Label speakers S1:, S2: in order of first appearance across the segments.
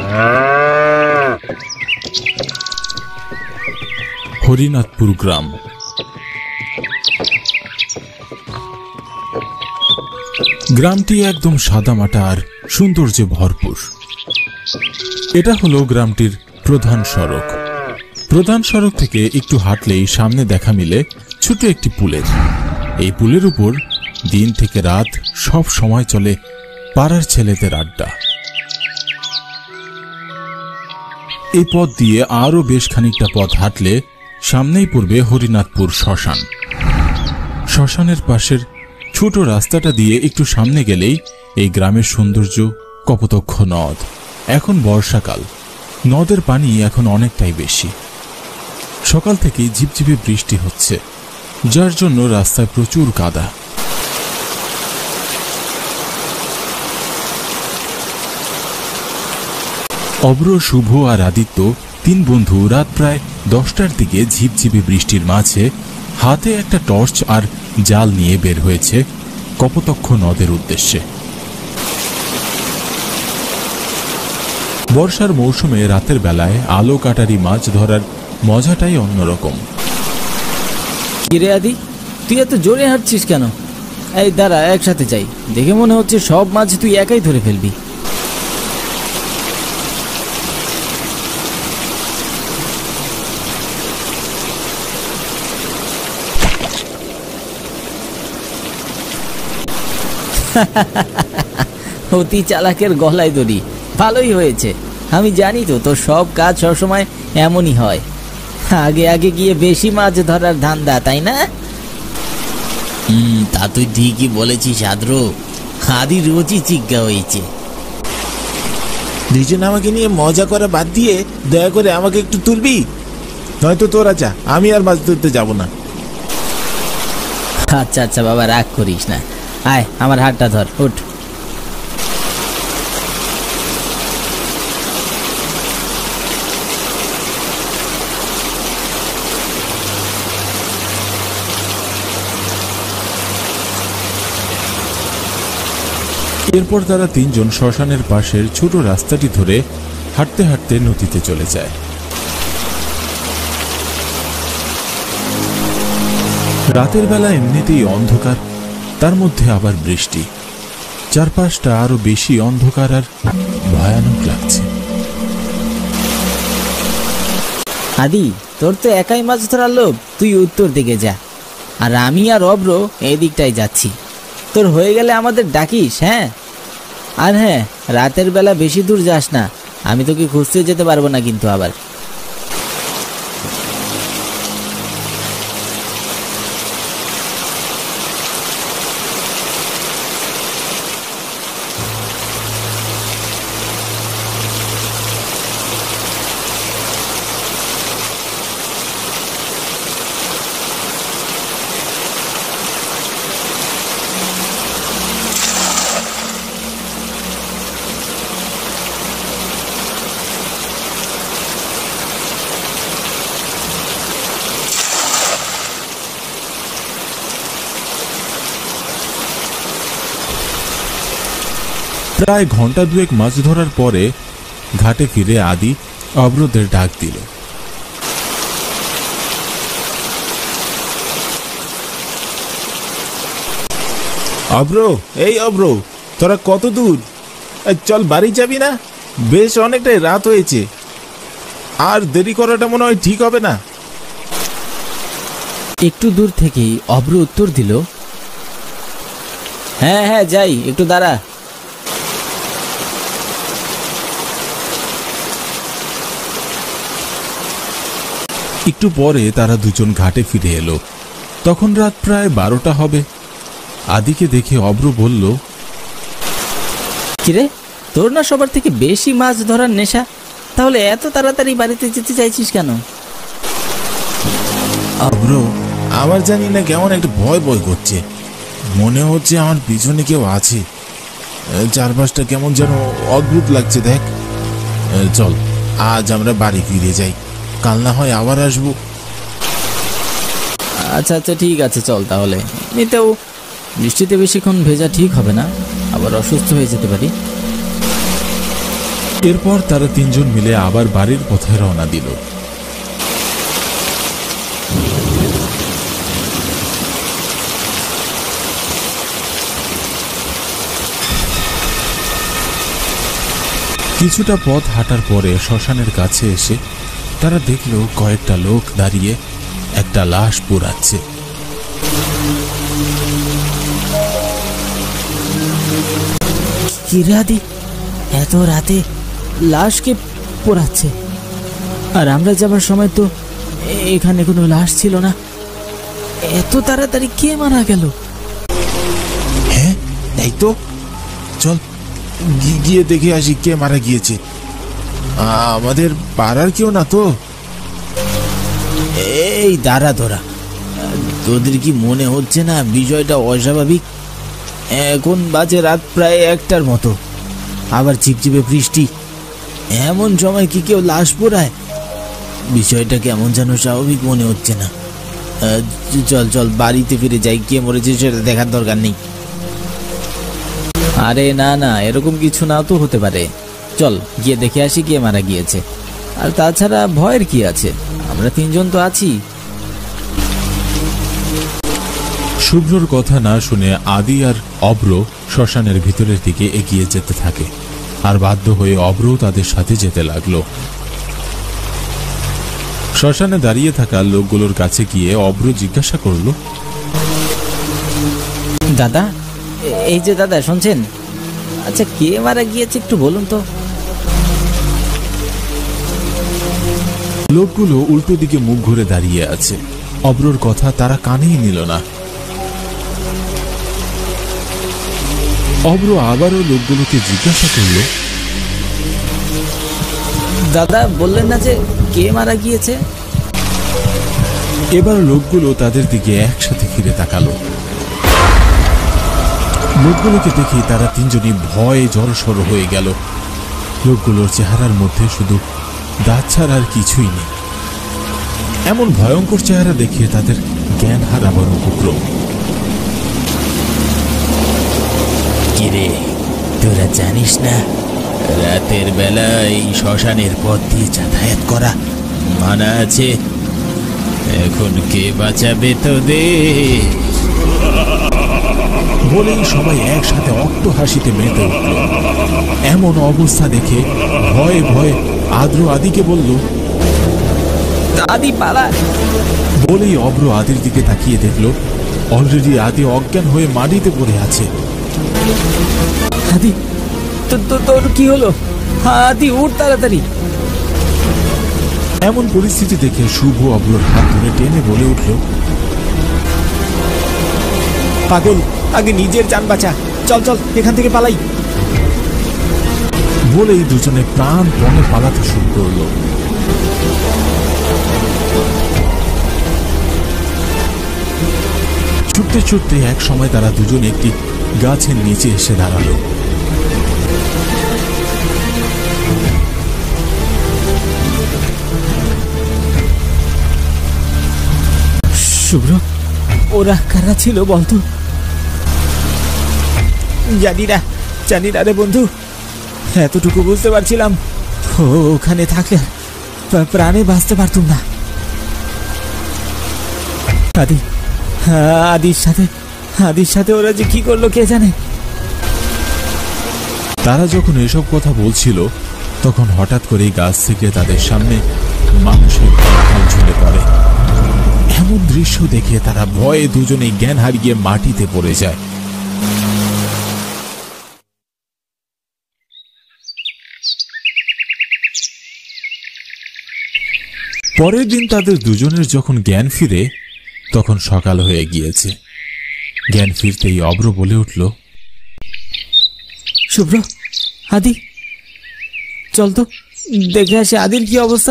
S1: হরিনাথপুর গ্রাম। গ্রামটি একদম সাদামাটা আর সৌন্দর্যে ভরপুর। এটা হলো গ্রামটির প্রধান সড়ক। প্রধান সড়ক থেকে একটু হাঁটলেই সামনে দেখা মিলে ছোট একটি পুলের। এই পুলের উপর দিন থেকে রাত সব সময় চলে পাড়ার ছেলেদের আড্ডা। এই পথ দিয়ে আরো বেশ খানিকটা পথ হাঁটলে সামনেই পড়বে হরিনাথপুর শ্মশান। শ্মশানের পাশের ছোট রাস্তাটা দিয়ে একটু সামনে গেলেই এই গ্রামের সৌন্দর্য কপোতক্ষ নদ। এখন বর্ষাকাল, নদের পানি এখন অনেকটাই বেশি। সকাল থেকেই ঝিপঝিপে বৃষ্টি হচ্ছে, যার জন্য রাস্তায় প্রচুর কাদা। অব্র, শুভ আর আদিত্য তিন বন্ধু রাত প্রায় 10টার দিকে ঝিপঝিপে বৃষ্টির মাঝে হাতে একটা টর্চ আর জাল নিয়ে বের হয়েছে কপোতক্ষ নদের উদ্দেশ্যে। বর্ষার মৌসুমে রাতের বেলায় আলো কাটারি মাছ ধরার মজাটাই অন্যরকম।
S2: কিরে আদি, তুই এত জোরে হাঁটছিস কেন? এই দাঁড়া, একসাথে যাই। দেখে মনে হচ্ছে সব মাছ তুই একাই ধরে ফেলবি। অতি চালাকের গলায় দড়ি। ভালোই হয়েছে, আমি জানি তো তোর সব কাজ সবসময় এমনই হয়। আগে আগে গিয়ে বেশি মাছ ধরার ধান্দা, তাই না?
S3: তা তুই ঠিকই বলেছিস আদ্র। আদি রোজই চিজ্ঞা হয়েছে।
S4: দুইজন আমাকে নিয়ে মজা করা বাদ দিয়ে দয়া করে আমাকে একটু তুলবি, নয়তো তোরা যা, আমি আর মাছ ধরতে যাব না।
S2: আচ্ছা আচ্ছা বাবা, রাগ করিস না। আয়, আমার হাতটা ধর, উঠ।
S1: এরপর তারা তিনজন শ্মশানের পাশের ছোট রাস্তাটি ধরে হাঁটতে হাঁটতে নদীতে চলে যায়। রাতের বেলা এমনিতেই অন্ধকার, তার মধ্যে আবার বৃষ্টি। চারপাশটা আরো বেশি অন্ধকার আর ভয়ানক লাগছে।
S2: আদি, তোর তো একাই মাছ ধরার লোভ, তুই উত্তর দিকে যা, আর আমি আর অব্র এই দিকটাই যাচ্ছি। তোর হয়ে গেলে আমাদের ডাকিস। হ্যাঁ, আর হ্যাঁ, রাতের বেলা বেশি দূর যাস না, আমি তোকে খুঁজতে যেতে পারবো না কিন্তু আবার।
S1: প্রায় ঘন্টা দুয়েক মাছ ধরার পরে ঘাটে ফিরে আদি অব্রদের ডাক দিল।
S4: অব্র, এই অব্র, তোরা কত দূর? চল, বাড়ি যাবি না? বেশ অনেকটাই রাত হয়েছে, আর দেরি করাটা মনে হয় ঠিক হবে না।
S2: একটু দূর থেকেই অব্র উত্তর দিল, হ্যাঁ হ্যাঁ যাই, একটু দাঁড়া।
S1: একটু পরে তারা দুজন ঘাটে ফিরে এলো। তখন রাত প্রায় 12টা হবে। আদিকে দেখে অব্র বলল,
S2: কিরে, তোর না সবার থেকে বেশি মাছ ধরার নেশা? তাহলে এত তাড়াতাড়ি বাড়িতে যেতে চাইছিস কেন?
S4: অব্র, আমার জানি না কেমন একটা ভয় ভয় করছে। মনে হচ্ছে আমার পিছনে কেউ আছে। চারপাশটা কেমন যেন অদ্ভুত লাগছে। দেখ, চল আজ আমরা বাড়ি ফিরে যাই, কাল না হয় আবার আসবো।
S2: আচ্ছা আচ্ছা ঠিক আছে, চল তাহলে। এমনিতেও বৃষ্টিতে বেশিক্ষণ ভেজা ঠিক হবে না, আবার অসুস্থ হয়ে যেতে পারি।
S1: এরপর তারা তিনজন মিলে আবার বাড়ির পথে রওনা দিল। কিছুটা পথ হাঁটার পরে শ্মশানের কাছে এসে তারা দেখল কয়েকটা লোক দাঁড়িয়ে একটা লাশ পোড়াচ্ছে।
S2: কিরাদি এত রাতে লাশকে পোড়াচ্ছে, আর আমরা যাবার সময় তো এখানে কোনো লাশ ছিল না। এত তাড়াতাড়ি কে মারা গেল?
S4: হ্যাঁ, এই তো, চল গিয়ে দেখে আসি কে মারা গিয়েছে। আমাদের পাড়ার কেউ না তো?
S3: এই দাঁড়া তোরা, তোদের কি মনে হচ্ছে না বিষয়টা অস্বাভাবিক? এখন বাজে রাত প্রায় 1টার মতো, আবার চিপচিপে বৃষ্টি, এমন সময় কি কেউ লাশ পোড়ায়? বিষয়টা কেমন যেন স্বাভাবিক মনে হচ্ছে না। চল চল বাড়িতে ফিরে যাই, কে মরেছে সেটা দেখার দরকার নেই।
S2: আরে না না, এরকম কিছু নাও তো হতে পারে। চল গিয়ে দেখে আসি কে মারা গিয়েছে। আর তাছাড়া ভয়ের কি আছে, আমরা তিনজন তো আছি।
S1: শুভ্রর কথা না শুনে আদি আর অব্র শ্মশানের ভিতরের দিকে এগিয়ে যেতে থাকে, আর বাধ্য হয়ে অব্রও তাদের সাথে যেতে লাগলো। শ্মশানে দাঁড়িয়ে থাকা লোকগুলোর কাছে গিয়ে অব্র জিজ্ঞাসা করল,
S2: দাদা, এই যে দাদা, শুনছেন? আচ্ছা, কে মারা গিয়েছে একটু বলুন তো।
S1: লোকগুলো উল্টো দিকে মুখ ঘুরে দাঁড়িয়ে আছে। অব্রর কথা তারা কানেই নিল না। অব্র আবারও লোকগুলোকে জিজ্ঞাসা করল,
S2: দাদা বললেন না যে কে মারা গিয়েছে?
S1: এবার লোকগুলো তাদের দিকে একসাথে ফিরে তাকালো। লোকগুলোকে দেখে তারা তিনজনই ভয়ে জড়সড় হয়ে গেল। লোকগুলোর চেহারার মধ্যে শুধু দাঁত ছাড়া আর কিছুই নেই। এমন ভয়ঙ্কর চেহারা দেখে তাদের জ্ঞান হারাবার উপক্রম।
S3: কিরে, তোরা জানিস না রাতের বেলা এই শ্মশানের পথ দিয়ে যাতায়াত করা মানা আছে? এখন কে বাঁচাবে তোদের?
S1: বলেই সবাই একসাথে অট্ট হাসিতে মেতে উঠল। এমন অবস্থা দেখে ভয়ে ভয়ে আদ্র আদিকে বলল,
S2: আদি পালা।
S1: বলেই অব্র আদির দিকে তাকিয়ে দেখল অলরেডি আদি অজ্ঞান হয়ে মাটিতে পড়ে আছে।
S2: আদি, তোর কি হলো? আদি, উঠ তাড়াতাড়ি।
S1: এমন পরিস্থিতি দেখে শুভ অব্রর হাত ধরে টেনে বলে উঠল,
S2: পাগল, আগে নিজের জান বাঁচা। চল চল, এখান থেকে পালাই।
S1: বলেই দুজনে প্রাণপণে পালাতে শুরু করল। ছুটতে ছুটতে এক সময় তারা দুজন একটি গাছের নিচে এসে দাঁড়ালো।
S2: শুভ্র, ওরা কারা ছিল বলতো? জানি না রে বন্ধু, এতটুকু বুঝতে পারছিলাম, ওখানে থাকলে প্রাণে বাঁচতে পারতুম না। আদির সাথে ওরা যে কি করলো কে জানে।
S1: তারা যখন এসব কথা বলছিল তখন হঠাৎ করেই গাছ থেকে তাদের সামনে মানুষের কঙ্কাল ঝুলে পড়ে। এমন দৃশ্য দেখে তারা ভয়ে দুজনেই জ্ঞান হারিয়ে মাটিতে পড়ে যায়। পরের দিন তাদের দুজনের যখন জ্ঞান ফিরে তখন সকাল হয়ে গিয়েছে। জ্ঞান ফিরতেই অব্র বলে উঠল,
S2: শুভ্র, আদি, চল তো দেখে আসে আদির কি অবস্থা।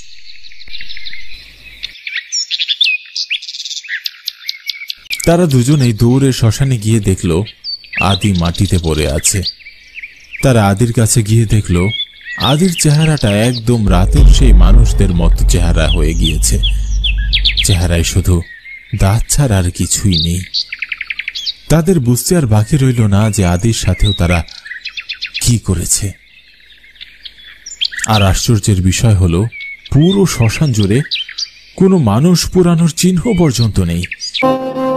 S1: তারা দুজনেই দৌড়ে শ্মশানে গিয়ে দেখল আদি মাটিতে পড়ে আছে। তারা আদির কাছে গিয়ে দেখল আদির চেহারাটা একদম রাতের সেই মানুষদের মতো চেহারা হয়ে গিয়েছে। চেহারায় শুধু দাঁত ছাড়া আর কিছুই নেই। তাদের বুঝতে আর বাকি রইল না যে আদির সাথেও তারা কি করেছে। আর আশ্চর্যের বিষয় হলো পুরো শ্মশান জুড়ে কোনো মানুষ পুরানোর চিহ্ন পর্যন্ত নেই।